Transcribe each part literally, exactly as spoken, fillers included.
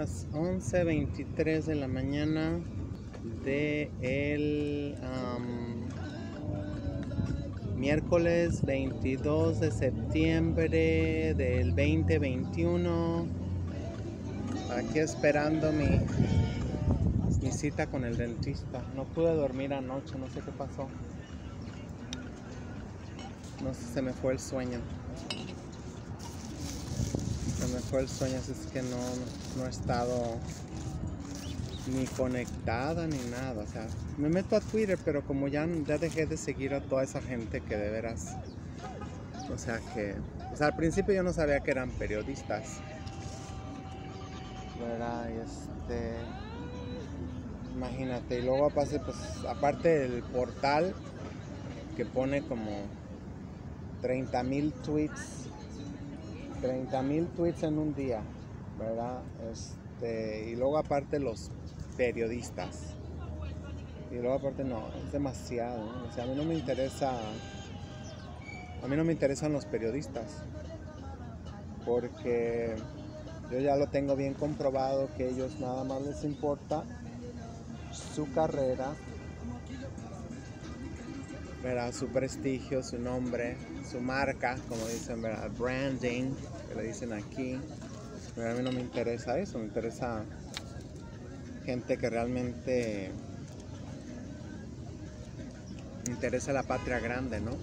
las once veintitrés de la mañana de el um, miércoles veintidós de septiembre del veinte veintiuno. Aquí esperando mi, mi cita con el dentista. No pude dormir anoche, no sé qué pasó. No sé, se me fue el sueño. Se me fue el sueño, así es que no, no he estado ni conectada ni nada. O sea, me meto a Twitter, pero como ya, ya dejé de seguir a toda esa gente que de veras, o sea que, o sea, al principio yo no sabía que eran periodistas, ¿verdad? Y este, imagínate, y luego aparte, pues, aparte del portal que pone como treinta mil tweets, treinta mil tweets en un día, ¿verdad? Este, y luego aparte los periodistas. Y luego aparte no, es demasiado, ¿no? O sea, a mí no me interesa, a mí no me interesan los periodistas, porque yo ya lo tengo bien comprobado que ellos nada más les importa su carrera, ¿verdad? Su prestigio, su nombre, su marca, como dicen, ¿verdad? Branding, que le dicen aquí. Pero a mí no me interesa eso, me interesa gente que realmente interesa la patria grande, ¿no?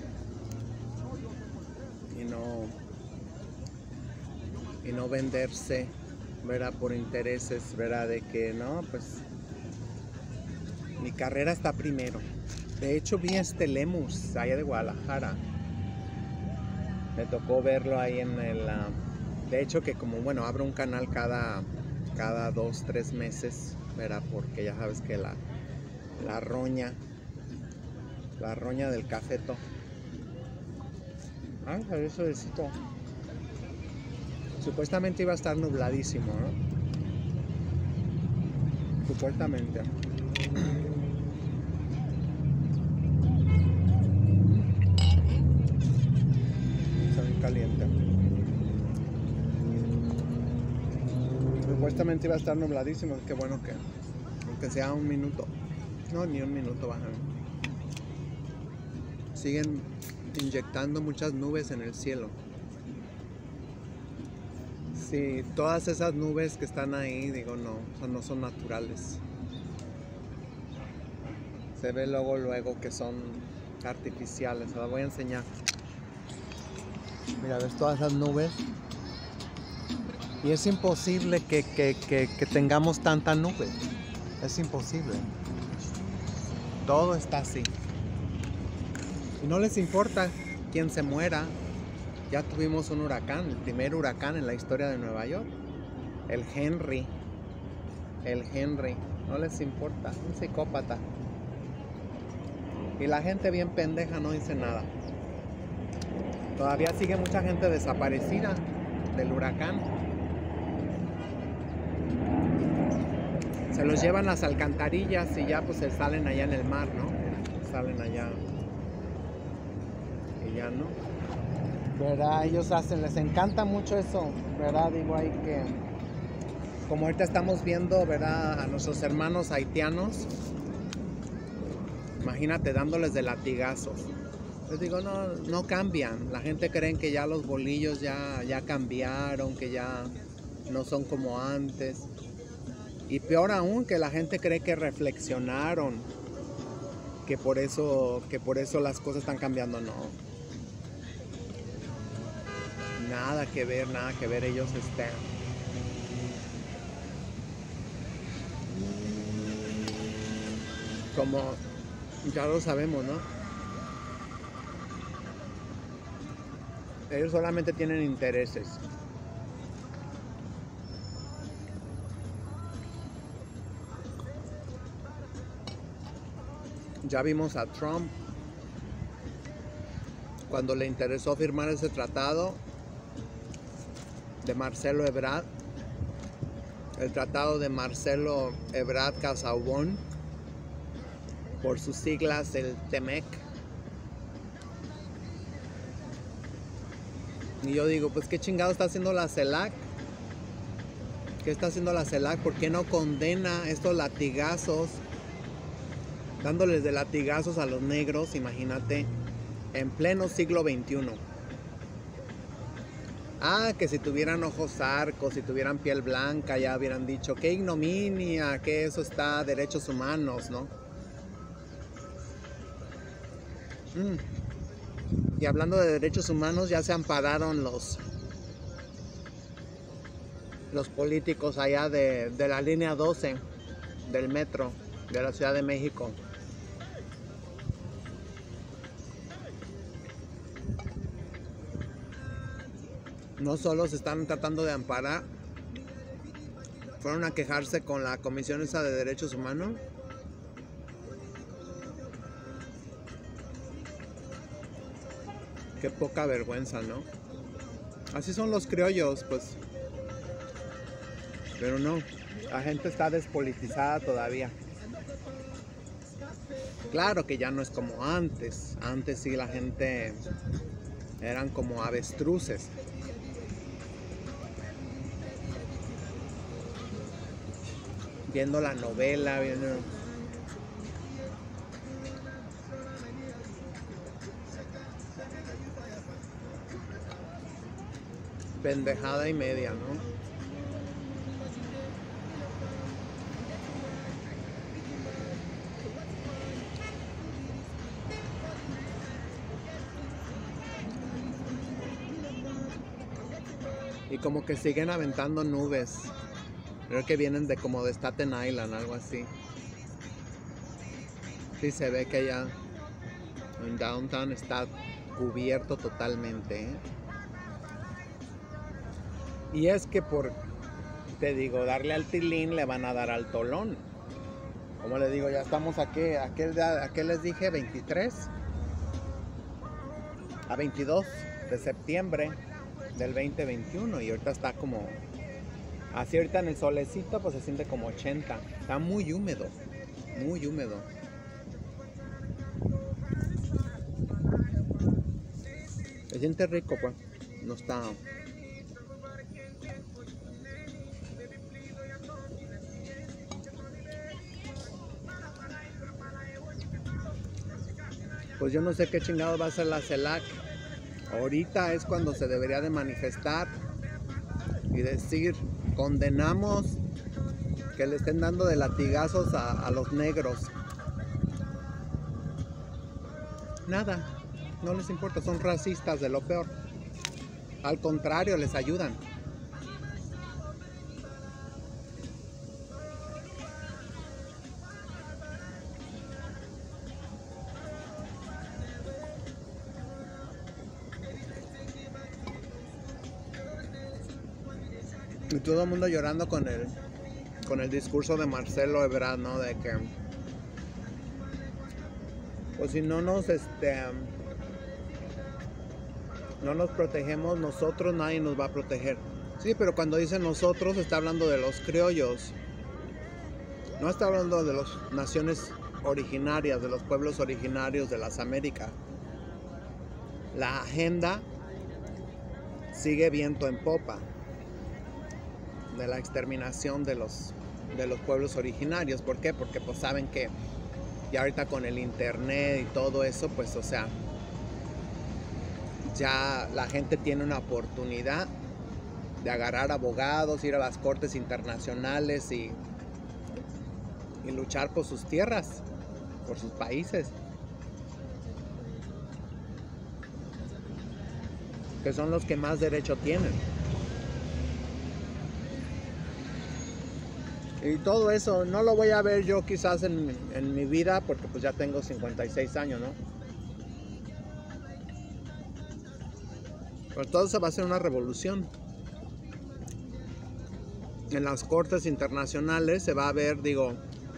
Y no, y no venderse, ¿verdad? Por intereses, ¿verdad? De que no, pues mi carrera está primero. De hecho vi a este Lemus allá de Guadalajara. Me tocó verlo ahí en el... Uh, de hecho que como, bueno, abro un canal cada, cada dos, tres meses, ¿verdad? Porque ya sabes que la, la roña, la roña del cafeto. Ah, salió solecito. Supuestamente iba a estar nubladísimo, ¿no? Supuestamente. Está muy caliente. Supuestamente iba a estar nubladísimo. Qué bueno que, aunque sea un minuto, no, ni un minuto bajan. Siguen inyectando muchas nubes en el cielo. Sí, todas esas nubes que están ahí, digo, no, o sea, no son naturales. Se ve luego, luego que son artificiales. Se las voy a enseñar. Mira, ves todas esas nubes. Y es imposible que, que, que, que tengamos tanta nube. Es imposible. Todo está así. Y no les importa quién se muera. Ya tuvimos un huracán, el primer huracán en la historia de Nueva York. El Henry. El Henry. No les importa. Un psicópata. Y la gente bien pendeja no dice nada. Todavía sigue mucha gente desaparecida del huracán. Se los llevan las alcantarillas y ya pues se salen allá en el mar, ¿no? Salen allá. Y ya no. ¿Verdad? Ellos hacen, les encanta mucho eso, ¿verdad? Digo ahí que, como ahorita estamos viendo, ¿verdad? A nuestros hermanos haitianos, imagínate dándoles de latigazos. Les digo, no, no cambian. La gente cree que ya los bolillos ya, ya cambiaron, que ya no son como antes. Y peor aún, que la gente cree que reflexionaron, que por eso, que por eso las cosas están cambiando. No. Nada que ver, nada que ver, ellos están. Como ya lo sabemos, ¿no? Ellos solamente tienen intereses. Ya vimos a Trump cuando le interesó firmar ese tratado de Marcelo Ebrard, el tratado de Marcelo Ebrard Casaubon, por sus siglas el T M E C. Y yo digo, pues qué chingado está haciendo la CELAC ¿Qué está haciendo la CELAC? ¿Por qué no condena estos latigazos? Dándoles de latigazos a los negros, imagínate, en pleno siglo veintiuno. Ah, que si tuvieran ojos arcos, si tuvieran piel blanca, ya hubieran dicho, qué ignominia, que eso está derechos humanos, ¿no? Mm. Y hablando de derechos humanos, ya se ampararon los, los políticos allá de, de la línea doce del metro de la Ciudad de México. No solo se están tratando de amparar, fueron a quejarse con la Comisión esa de Derechos Humanos. Qué poca vergüenza, ¿no? Así son los criollos, pues. Pero no, la gente está despolitizada todavía. Claro que ya no es como antes. Antes sí la gente eran como avestruces. Viendo la novela, viendo... pendejada y media, ¿no? Y como que siguen aventando nubes. Creo que vienen de como de Staten Island, algo así. Sí, se ve que allá en Downtown está cubierto totalmente, ¿eh? Y es que por, te digo, darle al tilín le van a dar al tolón. Como les digo, ya estamos aquí, ¿a qué, a qué les dije? veintitrés a veintidós de septiembre del veinte veintiuno y ahorita está como... Así ahorita en el solecito pues se siente como ochenta. Está muy húmedo, muy húmedo. Se siente rico, pues. No está... Pues yo no sé qué chingado va a hacer la CELAC. Ahorita es cuando se debería de manifestar y decir, condenamos que le estén dando de latigazos a, a los negros. Nada, no les importa, son racistas de lo peor. Al contrario, les ayudan. Y todo el mundo llorando con el, con el discurso de Marcelo Ebrard, ¿no? De que, pues si no nos, este, no nos protegemos nosotros, nadie nos va a proteger. Sí, pero cuando dice nosotros, está hablando de los criollos. No está hablando de las naciones originarias, de los pueblos originarios de las Américas. La agenda sigue viento en popa de la exterminación de los, de los pueblos originarios. ¿Por qué? Porque pues saben que ya ahorita con el internet y todo eso, pues o sea, ya la gente tiene una oportunidad de agarrar abogados, ir a las cortes internacionales y, y luchar por sus tierras, por sus países, que son los que más derecho tienen. Y todo eso no lo voy a ver yo quizás en, en mi vida, porque pues ya tengo cincuenta y seis años, ¿no? Pero todo eso va a ser una revolución. En las cortes internacionales se va a ver, digo,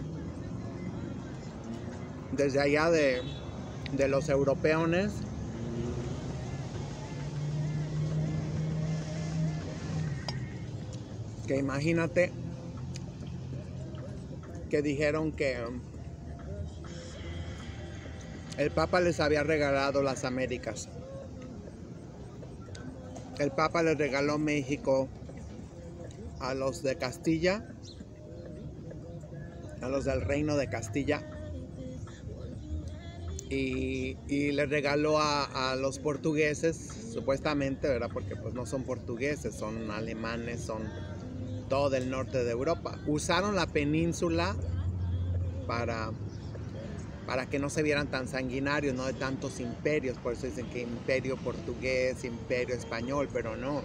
desde allá de, de los europeones, que imagínate que dijeron que el Papa les había regalado las Américas. El Papa les regaló México a los de Castilla, a los del reino de Castilla, y, y les regaló a, a los portugueses, supuestamente, ¿verdad? Porque pues no son portugueses, son alemanes, son todo del norte de Europa. Usaron la península para, para que no se vieran tan sanguinarios, no de tantos imperios. Por eso dicen que imperio portugués, imperio español, pero no.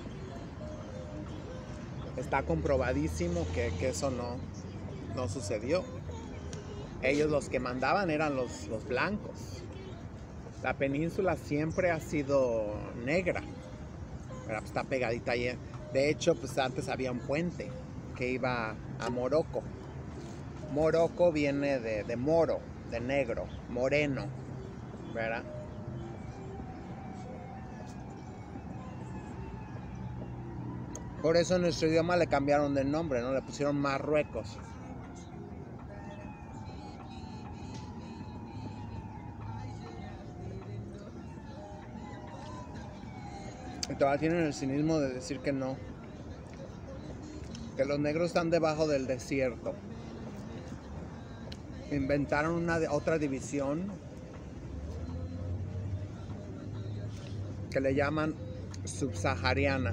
Está comprobadísimo que, que eso no, no sucedió. Ellos los que mandaban eran los, los blancos. La península siempre ha sido negra, pero está pegadita ahí. De hecho, pues antes había un puente que iba a Morocco. Morocco viene de, de moro, de negro, moreno, ¿verdad? Por eso en nuestro idioma le cambiaron de nombre, ¿no? Le pusieron Marruecos. Y todavía tienen el cinismo de decir que no, que los negros están debajo del desierto. Inventaron una otra división que le llaman subsahariana.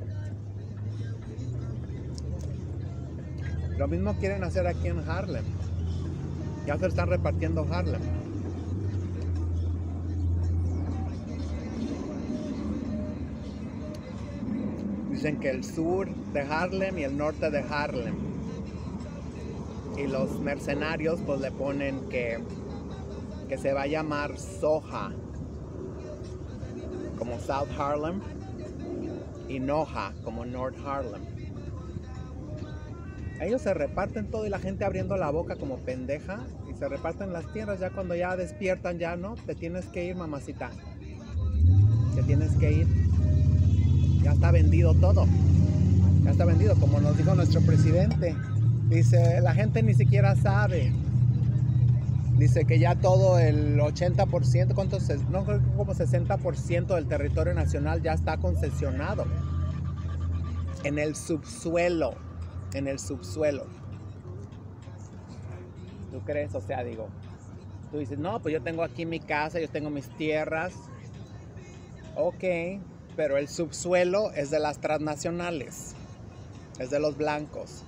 Lo mismo quieren hacer aquí en Harlem. Ya se están repartiendo Harlem. Dicen que el sur de Harlem y el norte de Harlem. Y los mercenarios pues le ponen que, que se va a llamar Soha, como South Harlem, y Noha, como North Harlem. Ellos se reparten todo y la gente abriendo la boca como pendeja y se reparten las tierras. Ya cuando ya despiertan, ya no, te tienes que ir, mamacita. Te tienes que ir. Ya está vendido todo. Ya está vendido, como nos dijo nuestro presidente. Dice, la gente ni siquiera sabe. Dice que ya todo el ochenta por ciento, ¿cuántos? No, creo que como sesenta por ciento del territorio nacional ya está concesionado. En el subsuelo. En el subsuelo. ¿Tú crees? O sea, digo, tú dices, no, pues yo tengo aquí mi casa, yo tengo mis tierras. Ok, pero el subsuelo es de las transnacionales. Es de los blancos.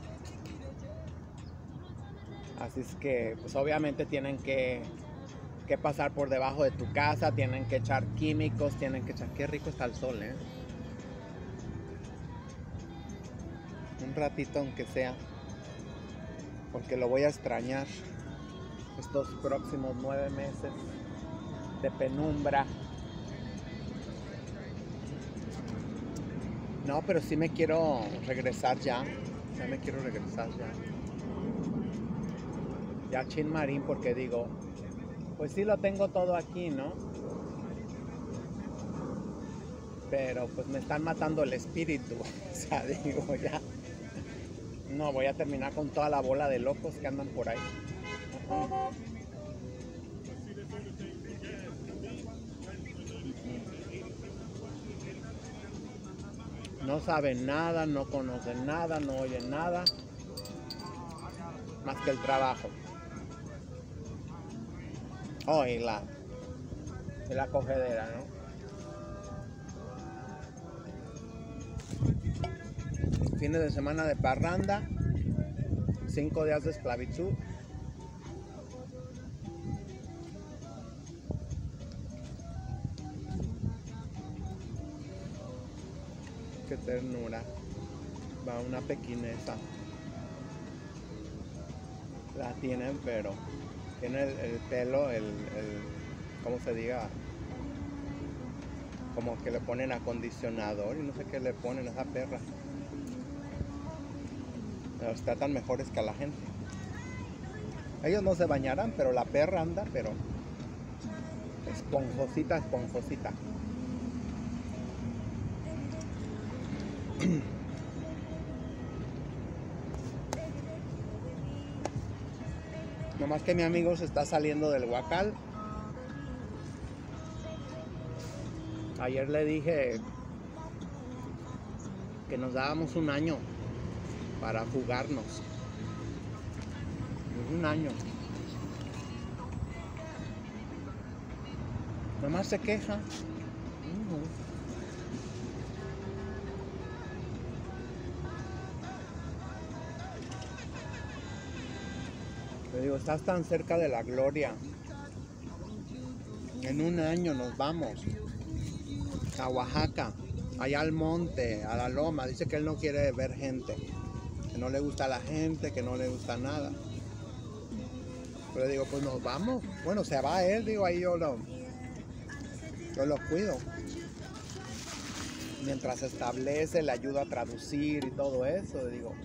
Así es que, pues obviamente tienen que, que pasar por debajo de tu casa, tienen que echar químicos, tienen que echar... Qué rico está el sol, ¿eh? Un ratito aunque sea, porque lo voy a extrañar estos próximos nueve meses de penumbra. No, pero sí me quiero regresar ya. Ya me quiero regresar ya. Ya Chin Marín, porque digo, pues sí lo tengo todo aquí, ¿no? Pero pues me están matando el espíritu. O sea, digo, ya. No, voy a terminar con toda la bola de locos que andan por ahí. No saben nada, no conocen nada, no oyen nada, más que el trabajo. Oh, y la, y la cogedera, ¿no? Fines de semana de parranda, cinco días de esclavitud. Qué ternura. Va una pequinesa. La tienen, pero tiene el, el pelo, el, el, ¿cómo se diga? Como que le ponen acondicionador y no sé qué le ponen a esa perra. Los tratan mejores que a la gente. Ellos no se bañarán, pero la perra anda, pero esponjosita, esponjosita. Nomás que mi amigo se está saliendo del huacal. Ayer le dije que nos dábamos un año para jugarnos. Un año. Nomás se queja. Uh-huh. Te digo, estás tan cerca de la gloria. En un año nos vamos a Oaxaca, allá al monte, a la loma. Dice que él no quiere ver gente, que no le gusta la gente, que no le gusta nada. Pero digo, pues nos vamos. Bueno, se va él, digo, ahí yo lo, yo lo cuido. Mientras se establece, le ayudo a traducir y todo eso, digo.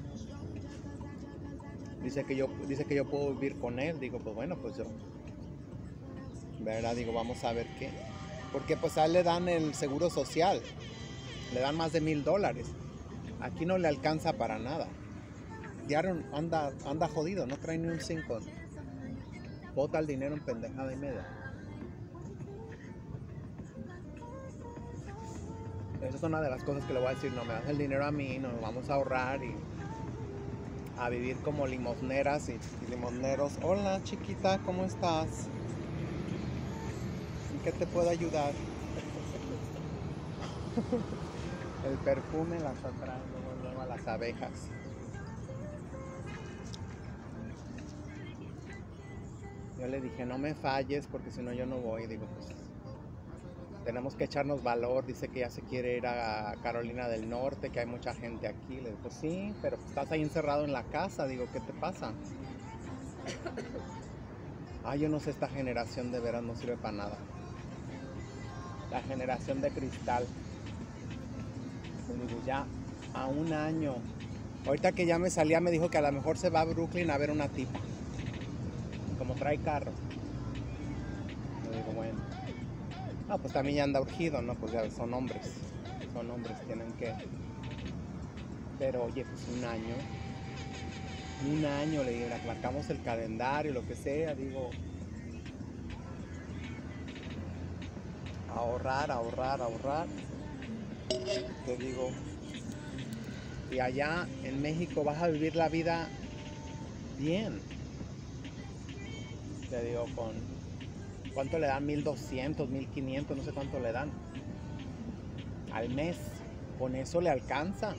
Dice que yo, dice que yo puedo vivir con él. Digo, pues bueno, pues yo, ¿verdad? Digo, vamos a ver qué. Porque pues a él le dan el seguro social. Le dan más de mil dólares. Aquí no le alcanza para nada. Diario anda, anda jodido, no trae ni un cinco. Bota el dinero en pendejada y media. Esa es una de las cosas que le voy a decir. No me das el dinero a mí, nos vamos a ahorrar y a vivir como limosneras y, y limosneros. Hola chiquita, ¿cómo estás? ¿En qué te puedo ayudar? El perfume las atrae luego, luego a las abejas. Yo le dije, no me falles porque si no yo no voy. Digo, pues tenemos que echarnos valor. Dice que ya se quiere ir a Carolina del Norte, que hay mucha gente aquí. Le digo, pues sí, pero pues estás ahí encerrado en la casa. Digo, ¿qué te pasa? Ay, yo no sé, esta generación de veras no sirve para nada. La generación de cristal. Digo, ya a un año. Ahorita que ya me salía me dijo que a lo mejor se va a Brooklyn a ver una tipa. Como trae carro. Yo digo, bueno. No, pues también ya anda urgido, ¿no? Pues ya son hombres. Son hombres, tienen que. Pero oye, pues un año. Un año, le digo, marcamos el calendario, lo que sea, digo. Ahorrar, ahorrar, ahorrar. Te digo. Y allá en México vas a vivir la vida bien. Te digo, con ¿cuánto le dan? mil doscientos, mil quinientos, no sé cuánto le dan al mes. Con eso le alcanza.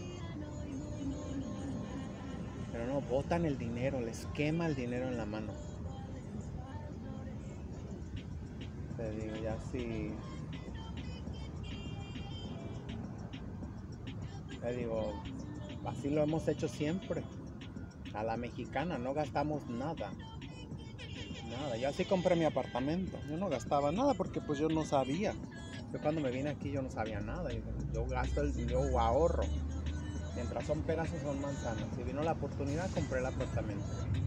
Pero no, botan el dinero, les quema el dinero en la mano. Te digo, ya sí. Te digo, así lo hemos hecho siempre. A la mexicana, no gastamos nada. Nada, yo así compré mi apartamento. Yo no gastaba nada porque pues yo no sabía. Yo cuando me vine aquí yo no sabía nada. Yo, yo gasto el dinero, ahorro. Mientras son peras o son manzanas. Si vino la oportunidad, compré el apartamento.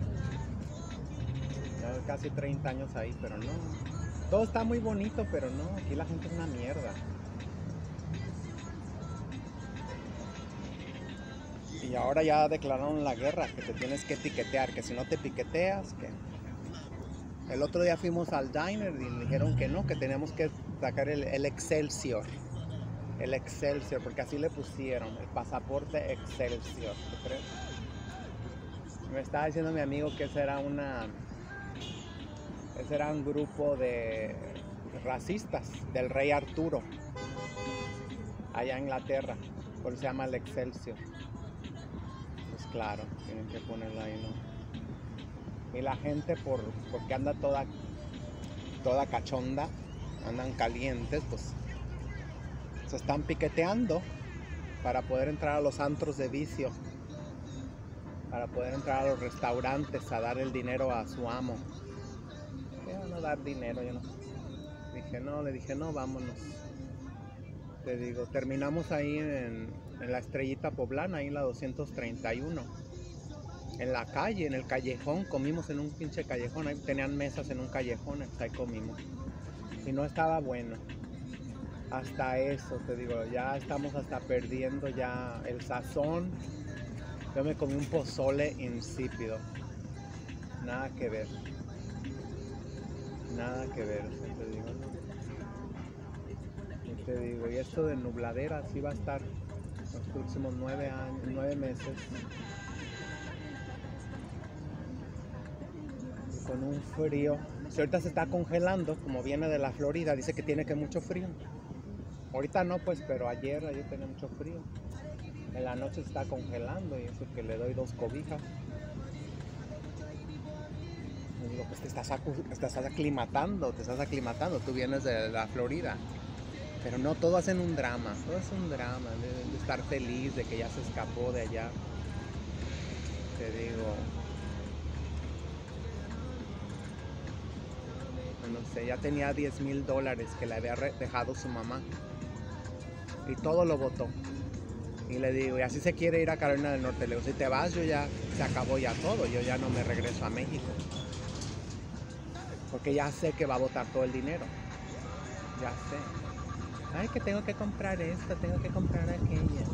Ya casi treinta años ahí, pero no. Todo está muy bonito, pero no. Aquí la gente es una mierda. Y ahora ya declararon la guerra, que te tienes que etiquetear, que si no te piqueteas, que... El otro día fuimos al diner y dijeron que no, que teníamos que sacar el, el Excelsior. El Excelsior, porque así le pusieron, el pasaporte Excelsior, ¿te crees? Me estaba diciendo mi amigo que ese era una... Ese era un grupo de racistas del rey Arturo, allá en Inglaterra, por eso se llama el Excelsior. Pues claro, tienen que ponerlo ahí, ¿no? Y la gente, por, porque anda toda, toda cachonda, andan calientes, pues se están piqueteando para poder entrar a los antros de vicio, para poder entrar a los restaurantes a dar el dinero a su amo. Yo no dar dinero, yo no. Dije no, le dije no, vámonos. Te digo, terminamos ahí en, en la Estrellita Poblana, ahí en la doscientos treinta y uno. En la calle, en el callejón, comimos en un pinche callejón, ahí tenían mesas en un callejón, ahí comimos. Y no estaba bueno. Hasta eso, te digo, ya estamos hasta perdiendo ya el sazón. Yo me comí un pozole insípido. Nada que ver. Nada que ver, te digo. Y te digo, y esto de nubladera así va a estar los próximos nueve años, nueve meses. con un frío. Si ahorita se está congelando, como viene de la Florida, dice que tiene que mucho frío. Ahorita no, pues, pero ayer, ayer tenía mucho frío. En la noche se está congelando y eso que le doy dos cobijas. Le digo, pues te estás, te estás aclimatando, te estás aclimatando, tú vienes de la Florida. Pero no, todo hacen un drama, todo es un drama, de, de estar feliz de que ya se escapó de allá. Te digo, no sé, ya tenía diez mil dólares que le había dejado su mamá. Y todo lo botó. Y le digo, y así se quiere ir a Carolina del Norte. Le digo, si te vas, yo ya, se acabó ya todo, yo ya no me regreso a México. Porque ya sé que va a botar todo el dinero. Ya sé. Ay, que tengo que comprar esto, tengo que comprar aquello.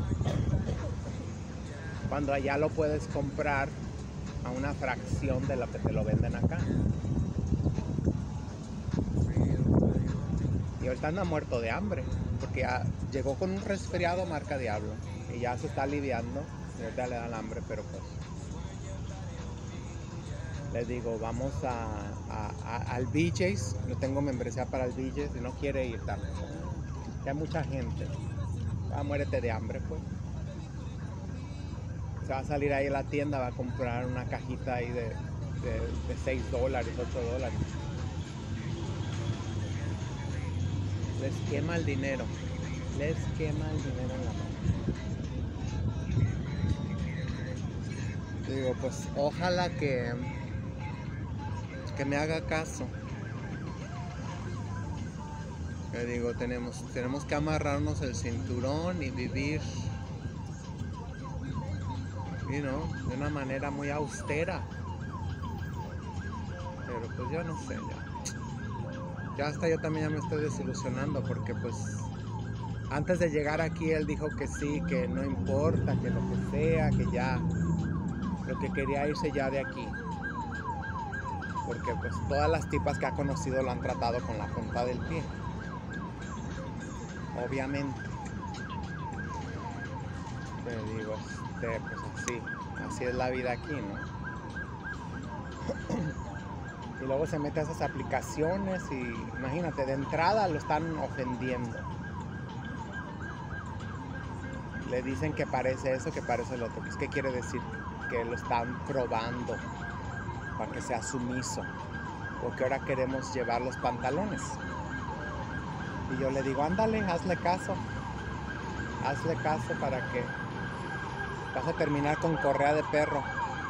Cuando allá lo puedes comprar a una fracción de lo que te lo venden acá. Y ahorita anda muerto de hambre, porque ya llegó con un resfriado marca Diablo. Y ya se está aliviando, y ahorita le da el hambre, pero pues... Les digo, vamos a, a, a, al B J's, no tengo membresía para el B J's y no quiere ir también. Ya hay mucha gente. Ah, muérete de hambre, pues. Se va a salir ahí a la tienda, va a comprar una cajita ahí de, de, de seis dólares, ocho dólares. Les quema el dinero. Les quema el dinero en la mano. Digo, pues ojalá que, que me haga caso. Le digo, tenemos, tenemos que amarrarnos el cinturón y vivir, you know, de una manera muy austera. Pero pues yo no sé, ya. Ya hasta yo también ya me estoy desilusionando porque pues antes de llegar aquí él dijo que sí, que no importa, que lo que sea, que ya, lo que quería irse ya de aquí. Porque pues todas las tipas que ha conocido lo han tratado con la punta del pie. Obviamente. Te digo, este, pues así, así es la vida aquí, ¿no? Y luego se mete a esas aplicaciones y imagínate, de entrada lo están ofendiendo. Le dicen que parece eso, que parece lo otro. Pues, ¿qué quiere decir? Que lo están probando para que sea sumiso. Porque ahora queremos llevar los pantalones. Y yo le digo, ándale, hazle caso. Hazle caso para que vas a terminar con correa de perro.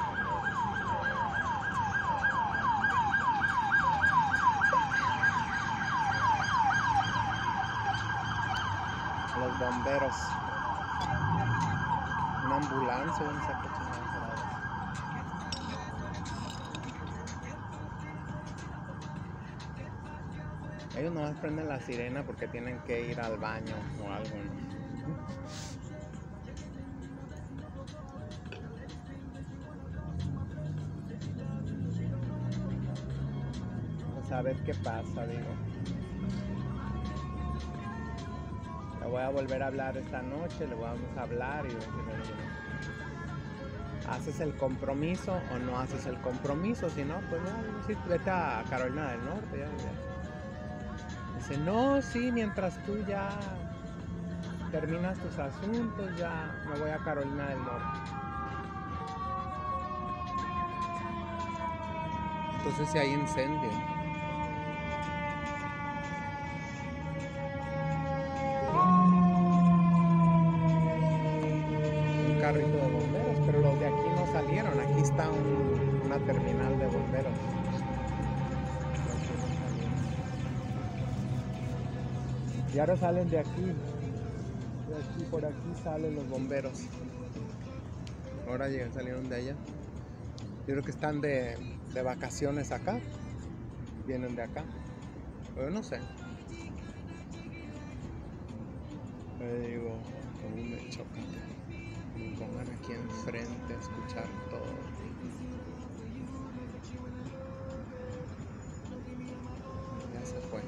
Los bomberos. Una ambulancia, no sé qué chingada. Ellos nomás prenden la sirena porque tienen que ir al baño o algo, ¿no? Pues a ver qué pasa, digo. Le voy a volver a hablar esta noche, le vamos a hablar y decirle, ¿haces el compromiso o no haces el compromiso? Si no, pues ya, sí, vete a Carolina del Norte, ya, ya. Dice, no, sí, mientras tú ya terminas tus asuntos, ya me voy a Carolina del Norte. Entonces si hay incendio. Un carrito de bomberos, pero los de aquí no salieron. Aquí está un, una terminal de bomberos. Y ahora salen de aquí. De aquí, por aquí salen los bomberos. Ahora llegan, salieron de allá. Yo creo que están de, de vacaciones acá. Vienen de acá. Pero no sé. Le digo, como me choca. Me pongan aquí enfrente a escuchar todo. Ya se fue.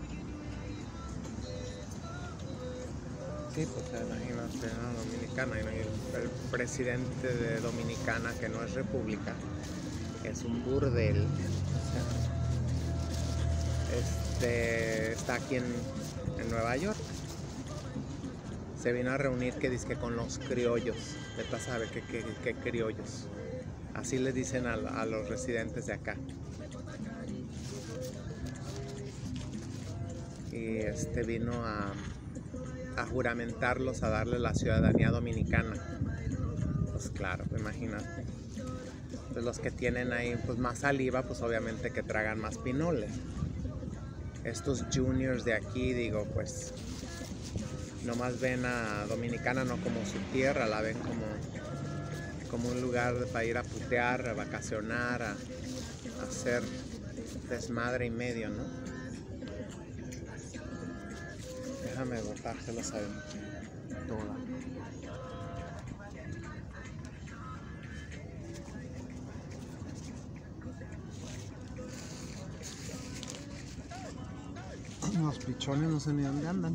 Sí, pues imagínate, ¿no? Dominicana, y el, el presidente de Dominicana, que no es república, es un burdel. Este está aquí en, en Nueva York. Se vino a reunir que dizque con los criollos. Vete a saber qué, qué, qué criollos. Así les dicen a, a los residentes de acá. Y este vino a, a juramentarlos, a darle la ciudadanía dominicana. Pues claro, imagínate. Pues los que tienen ahí pues más saliva, pues obviamente que tragan más pinoles. Estos juniors de aquí, digo, pues nomás ven a Dominicana no como su tierra, la ven como, como un lugar para ir a putear, a vacacionar, a, a hacer desmadre y medio, ¿no? Déjame botárselos a toda. Los pichones no sé ni dónde andan.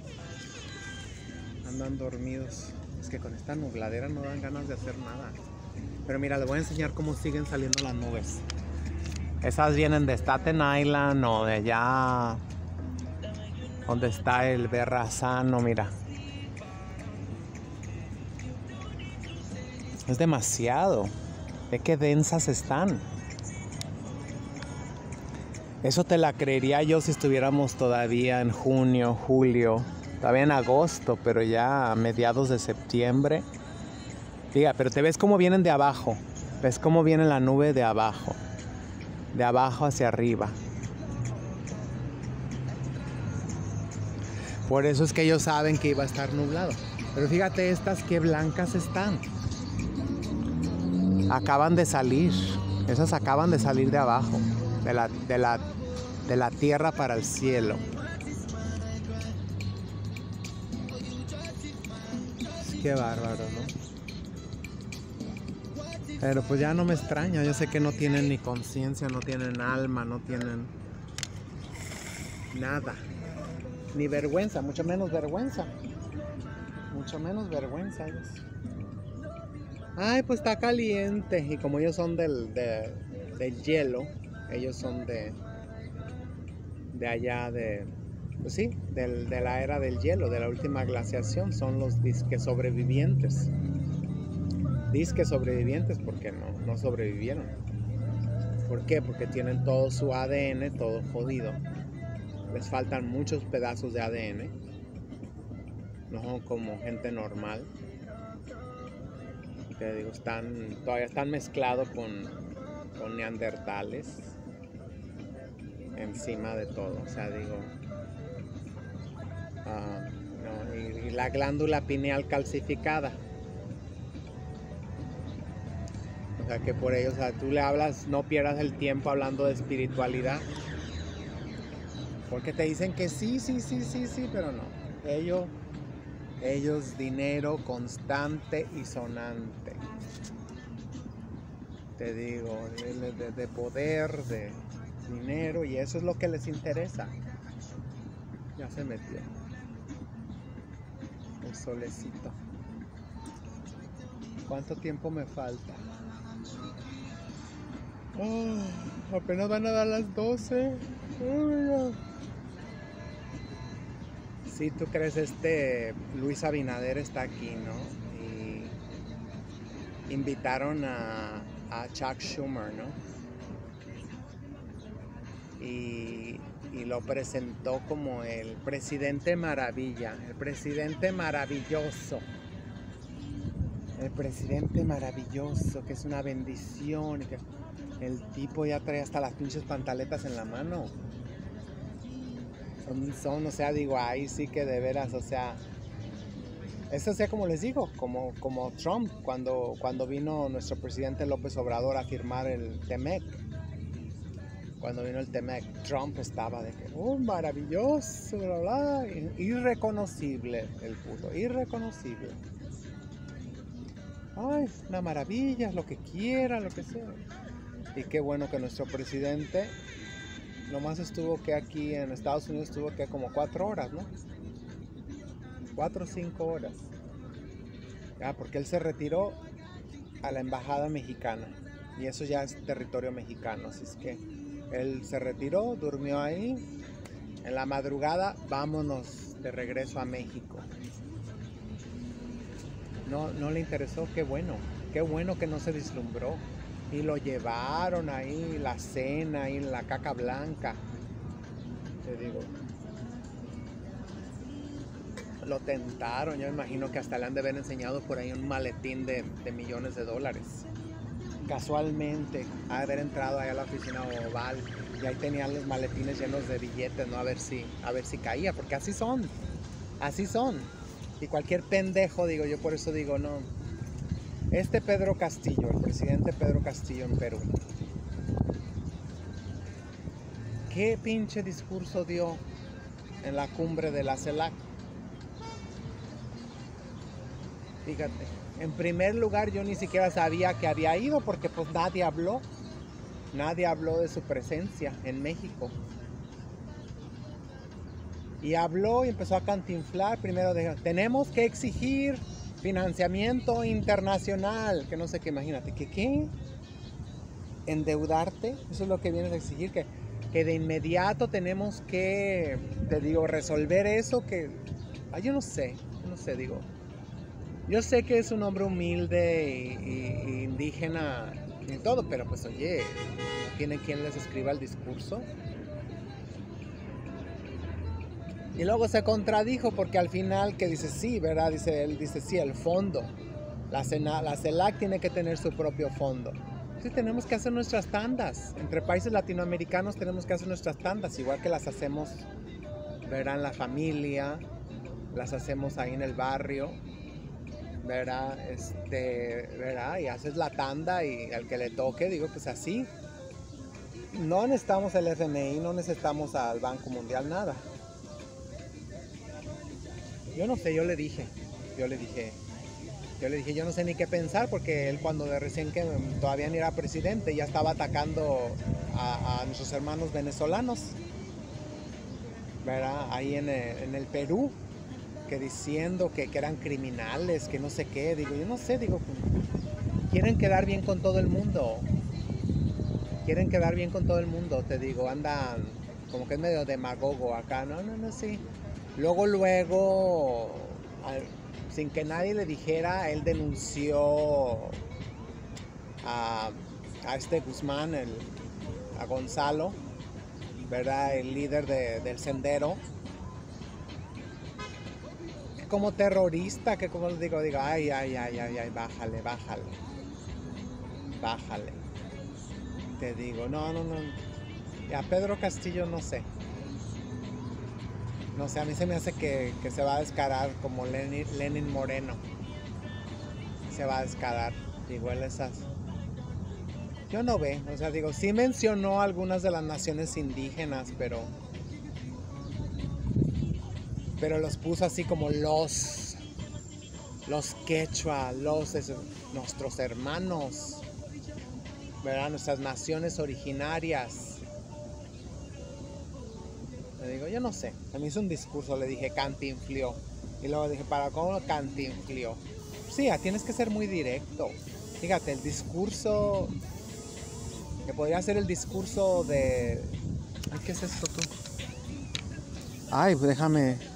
Andan dormidos. Es que con esta nubladera no dan ganas de hacer nada. Pero mira, les voy a enseñar cómo siguen saliendo las nubes. Esas vienen de Staten Island o de allá donde está el Berrazano, mira. Es demasiado. Ve qué densas están. Eso te la creería yo si estuviéramos todavía en junio, julio, todavía en agosto, pero ya a mediados de septiembre. Diga, pero te ves cómo vienen de abajo. Ves cómo viene la nube de abajo. De abajo hacia arriba. Por eso es que ellos saben que iba a estar nublado. Pero fíjate estas qué blancas están. Acaban de salir. Esas acaban de salir de abajo. De la, de la, de la tierra para el cielo. Qué bárbaro, ¿no? Pero pues ya no me extraña. Yo sé que no tienen ni conciencia, no tienen alma, no tienen nada. Ni vergüenza, mucho menos vergüenza. Mucho menos vergüenza ellos. Ay, pues está caliente. Y como ellos son del, de, del hielo, ellos son de, de allá de, pues sí, del, de la era del hielo, de la última glaciación. Son los disque sobrevivientes. Disque sobrevivientes porque no, no sobrevivieron. ¿Por qué? Porque tienen todo su A D N, todo jodido. Les faltan muchos pedazos de A D N. No son como gente normal. Te digo, están, todavía están mezclados con, con neandertales. Encima de todo. O sea, digo. Uh, no, y, y la glándula pineal calcificada. O sea, que por ello, o sea, tú le hablas, no pierdas el tiempo hablando de espiritualidad. Porque te dicen que sí, sí, sí, sí, sí, pero no. Ellos, ellos dinero constante y sonante. Te digo, de, de, de poder, de dinero, y eso es lo que les interesa. Ya se metió el solecito. ¿Cuánto tiempo me falta? Oh, apenas van a dar las doce. Oh, sí, tú crees, este Luis Abinader está aquí, ¿no? Y invitaron a, a Chuck Schumer, ¿no? Y, y lo presentó como el presidente maravilla, el presidente maravilloso. El presidente maravilloso, que es una bendición. Y que el tipo ya trae hasta las pinches pantaletas en la mano. Son, son, o sea, digo, ahí sí que de veras, o sea, eso sea como les digo, como, como Trump, cuando, cuando vino nuestro presidente López Obrador a firmar el T-MEC. Cuando vino el T-MEC, Trump estaba de que, oh, maravilloso, bla, bla, irreconocible el puto, irreconocible. Ay, una maravilla, lo que quiera, lo que sea. Y qué bueno que nuestro presidente nomás estuvo que aquí en Estados Unidos estuvo que como cuatro horas, ¿no? Cuatro o cinco horas. Ya, porque él se retiró a la embajada mexicana. Y eso ya es territorio mexicano, así es que él se retiró, durmió ahí. En la madrugada, vámonos de regreso a México. No, no le interesó, qué bueno, qué bueno que no se deslumbró. Y lo llevaron ahí, la cena, ahí la caca blanca. Te digo, lo tentaron, yo me imagino que hasta le han de haber enseñado por ahí un maletín de, de millones de dólares. Casualmente, ha de haber entrado ahí a la oficina oval y ahí tenían los maletines llenos de billetes, ¿no? A ver si, a ver si caía, porque así son, así son. Y cualquier pendejo, digo, yo por eso digo, no. Este Pedro Castillo, el presidente Pedro Castillo en Perú, ¿qué pinche discurso dio en la cumbre de la CELAC? Fíjate, en primer lugar yo ni siquiera sabía que había ido porque pues nadie habló, nadie habló de su presencia en México. Y habló y empezó a cantinflar, primero dijo, tenemos que exigir financiamiento internacional, que no sé qué, imagínate, ¿qué qué? ¿Endeudarte? Eso es lo que vienes a exigir, que, que de inmediato tenemos que, te digo, resolver eso, que, ay, yo no sé, yo no sé, digo. Yo sé que es un hombre humilde y, y, y indígena y todo, pero pues oye, ¿tiene quien les escriba el discurso? Y luego se contradijo porque al final que dice sí, ¿verdad? Dice él, dice sí, el fondo. La, Sena, la CELAC tiene que tener su propio fondo. Sí, tenemos que hacer nuestras tandas. Entre países latinoamericanos tenemos que hacer nuestras tandas, igual que las hacemos, ¿verdad? En la familia, las hacemos ahí en el barrio. ¿Verdad? Este, ¿verdad? Y haces la tanda y al que le toque, digo, pues así. No necesitamos el F M I, no necesitamos al Banco Mundial, nada. Yo no sé, yo le dije, yo le dije, yo le dije, yo no sé ni qué pensar porque él cuando de recién que todavía ni era presidente ya estaba atacando a, a nuestros hermanos venezolanos, ¿verdad? Ahí en el, en el Perú. Que diciendo que, que eran criminales, que no sé qué, digo, yo no sé, digo, quieren quedar bien con todo el mundo, quieren quedar bien con todo el mundo, te digo, andan como que es medio demagogo acá, no, no, no, sí. Luego, luego, al, sin que nadie le dijera, él denunció a, a este Guzmán, el, a Gonzalo, ¿verdad? El líder de, del Sendero. Como terrorista, que como les digo, digo, ay, ay, ay, ay, ay, bájale, bájale, bájale. Te digo, no, no, no. Y a Pedro Castillo no sé. No sé, a mí se me hace que, que se va a descarar como Lenin, Lenin Moreno. Se va a descarar, digo, él esas. Yo no ve, o sea, digo, sí mencionó algunas de las naciones indígenas, pero... pero los puso así como los, los quechua, los, nuestros hermanos, ¿verdad? Nuestras naciones originarias. Le digo, yo no sé, a mí hizo un discurso, le dije cantinflió, y luego dije, ¿para cómo cantinflió? Sí, tienes que ser muy directo. Fíjate, el discurso, que podría ser el discurso de... Ay, ¿qué es esto tú? Ay, pues déjame...